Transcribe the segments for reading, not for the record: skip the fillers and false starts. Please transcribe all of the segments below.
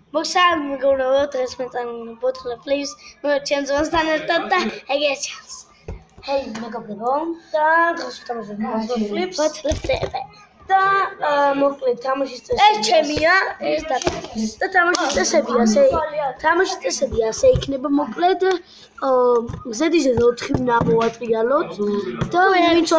მოგესალმებით მეგობრებო, დღეს მე წამოვიდა ბოთლე ფლიპს, ჩემს ძმასთან ერთად და ეგ ეს ჩანს. ჰეი მეგობრებო, და დღეს ვთამაშობ ბოთლე ფლიპს. ბოთლე ფლიპი. და მოკლედ თამაშის წესები. ეს ჩემია, ეს და თამაშის წესები ასე იქნება მოკლედ. ზედიზე 4 უნდა მოვატრიალოთ და ვინც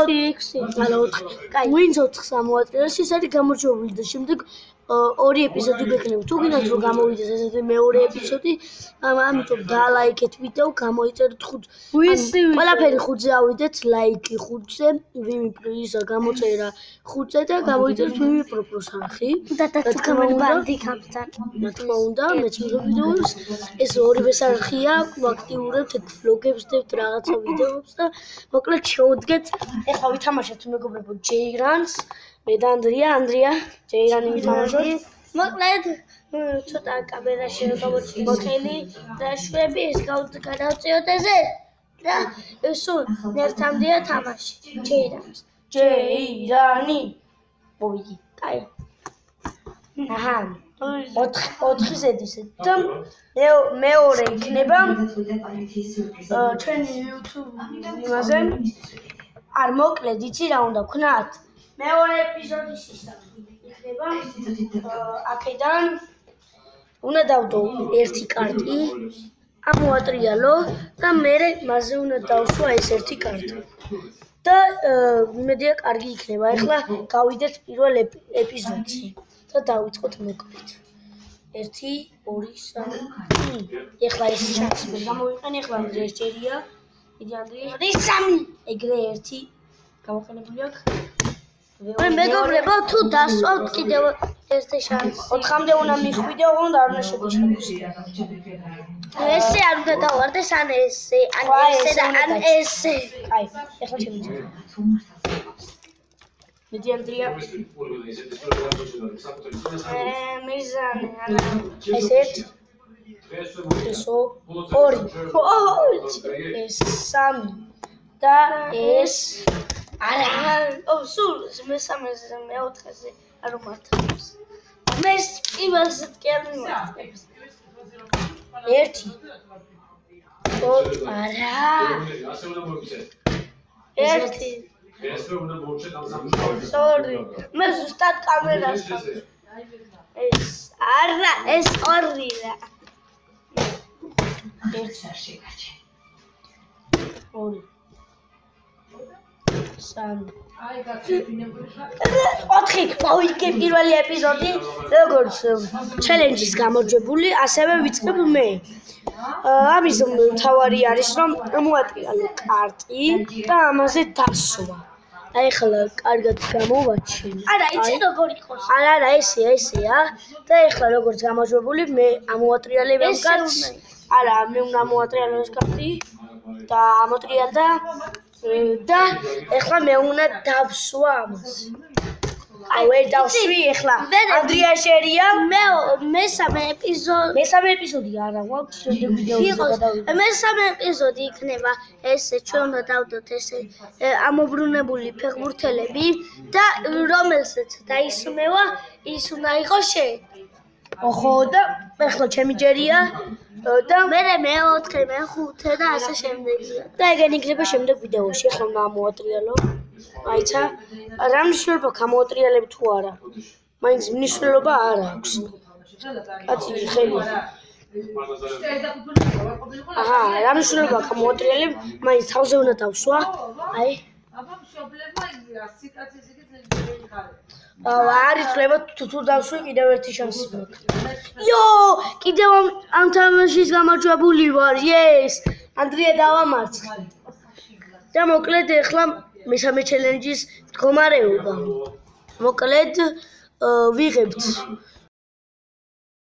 4-ს ამოვატრიალოს, ის არის გამორჩეული და შემდეგ 2 ეპიზოდი გვექნება. თუ გინდათ რომ გამოვიდეს ესეთი მეორე ეპიზოდი, ამიტომ დალაიქეთ ვიდეო, გამოიწერეთ 5. ყველაფერი 5-ზე ავიდეთ, ლაიკი 5-ზე, ვიმიპრიზა გამოწერა 5-ზე და გამოიწერეთ ვიმიპროპროს არხი. და თქმა უნდა, მეც ვიდეოს ეს ორივე არხია, ვაქტიურებთ ეგ ვლოგებს დებთ რაღაცა ვიდეოებს და მოკლედ შევდგეთ. ეხლა ვითამაშეთ მეგობრებო ჯეირანს. მე და ანდრია ჯეირანი ვითამაშოთ. მოკლედ ცოტა კამერაში გამოჩნდა ხელი და შვები ეს გადავწიოთ ესე და სულ ერთამდეა თამაში ჯეირანი მოვიდი. კაი. აჰა 4 ზედისე და მეორე იქნება ჩვენი YouTube იმაზე. არ მოკლედ იცი რა უნდა ვქნათ? მეორე ეპიზოდის იქნება აქედან უნდა დავდო ერთი კარტი, ამოვატრიალო და მე მასზე უნდა დავსვა ეს ერთი კარტი. და იმედია კარგი იქნება. ეხლა გავიდეთ პირველ ეპიზოდში და დავიწყოთ მოკლედ. 1 2 3 ეხლა ეს შანსი მე გამოვიყენე. ეხლა ეს ჯერია. იდი ანდრია. 3 ეგრე 1 გამოყენებული აქვს. მეგობრებო, თუ დასვავთ კიდევ ერთი შანსი. 4-მდე უნდა მიხვიდე, ოღონდ არ უნდა შეგეშალოს. ესე არ უნდა დავარდეს, ან ესე, ან ესე და ან ესე. კაი, ეხლა შემიძლია. მიდი ანდრია. მიზანი, არა. ეს 1 ეს 2 ეს 3 და ეს არა, სულ მესამეზე, მეოთხეზე არ უმართებს. მე პირველზე კი არ მიმართებს. 1 არა. 1 sorry. მე ზუსტად კამერას ეს არა, ეს 2 რა. 1 შეგაჩე. 2 3 4 მოვიგე პირველი ეპიზოდი როგორც ჩელენჯის გამარჯვებული, ასევე ვიწყებ მე. ამის მთავარი არის რომ მოვატრიალო კარტი და ამაზე დასვა. ეხლა კარგად გამოვაჩინე. არა, იცი როგორ იყოს? არა, ესეა. და ეხლა როგორც გამარჯვებული მე ამოვატრიალებ ამ კარტს. არა, მე უნდა ამოვატრიალო ეს კარტი და ამოტრიალდა და ეხლა მე უნდა დავსვა ამას. აი, ვერ დავსვი ეხლა. ანდრია შერია. მესამე ეპიზოდი არა, გვაქვს შემდეგ ვიდეოზე გადავიდეთ. მესამე ეპიზოდი იქნება ესე, ჩვენ უნდა დავდოთ ესე ამობრუნებული ფეხბურთელები და რომელსაც დაისმევა, ის უნდა იყოს შენ. ოხო და ეხლა ჩემი ჯერია და მე მე-4, მე-5 და ასე შემდეგია. და ეგენი იქნება შემდეგ ვიდეოში. ეხლა უნდა ამოვატრიალო. აიცა, რა მნიშვნელობა გამოვატრიალებ თუ არა? მაინც მნიშვნელობა არ აქვს. კაცი ხელი. აჰა, რა მნიშვნელობა გამოვატრიალებ? მაინც თავზე უნდა დავსვა. აი. არ იცლება თუ დავსვი კიდევ ერთი შანსი მაქვს. იო, კიდევ ამ თამაშის გამარჯვებული ვარ. yes! ანდრია დავამარცხე. და მოკლედ ეხლა მესამე ჩელენჯის მდგომარეობა. მოკლედ ვიღებთ